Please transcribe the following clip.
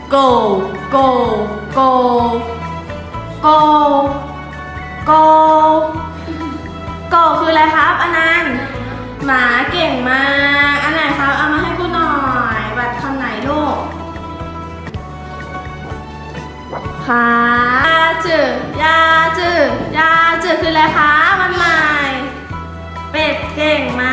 go go go go go go คืออะไรครับอนันต์หมาเก่งมากอันไหนครับเอามาให้กูหน่อยบัตรคำไหนลูกค่ะยาจือยาจือคืออะไรคะมันใหม่เป็ดเก่งมา